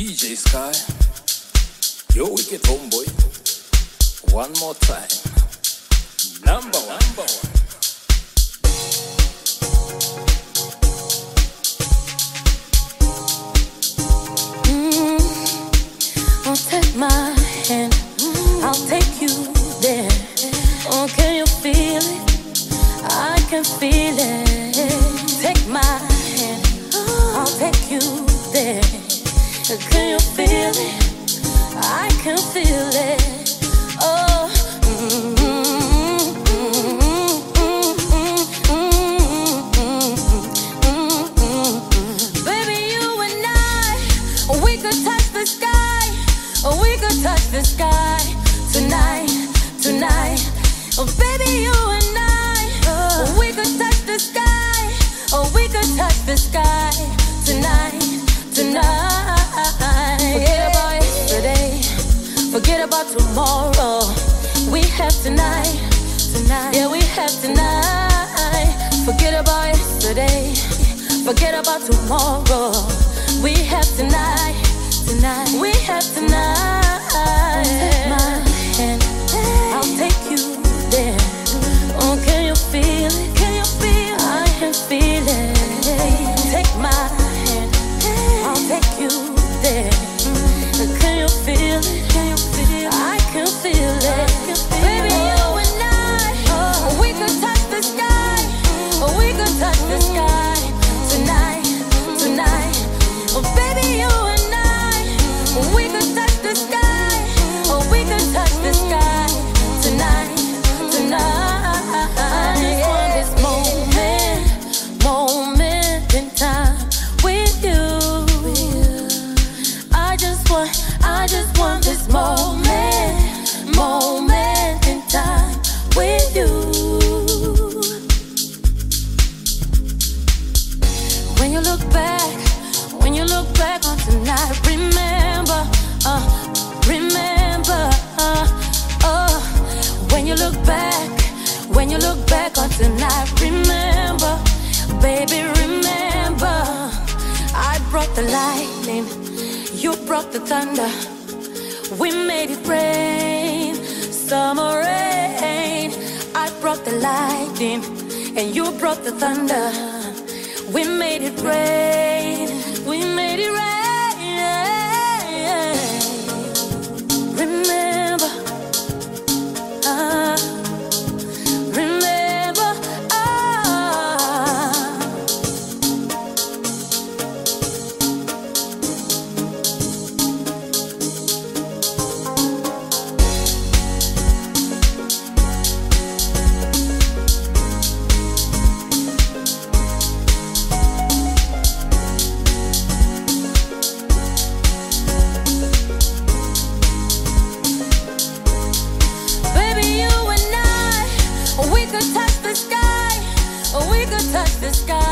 DJ Sky, yo wicked homeboy. One more time. Number one. Oh, take my hand, I'll take you there. Oh, can you feel it? I can feel it. Take my hand, I'll take you there. Can you feel it? I can feel it. Oh, baby, you and I, we could touch the sky. We could touch the sky tonight. Oh, baby, you and I, we could touch the sky. Oh, we could touch the sky tonight. Forget about yesterday, forget about tomorrow. We have tonight. Yeah, we have tonight. Forget about yesterday, forget about tomorrow. We have tonight. We have tonight. Take my hand, I'll take you there. Oh, can you feel it? Can you feel it? I can feel it. Take my hand, I'll take you there. Can you feel it? Can you feel it? I can feel it. Baby, you and I, we could touch the sky. We could touch the sky tonight. Oh, baby, you and I, we could touch the sky. Oh, we could touch the sky tonight. I just want this moment in time with you. I just want this moment in time with you. When you look back on tonight, remember. When you look back on tonight, remember, baby, remember. I brought the lightning, you brought the thunder. We made it rain, summer rain. I brought the lightning, and you brought the thunder. We made it rain, we made it rain. Remember, touch the sky.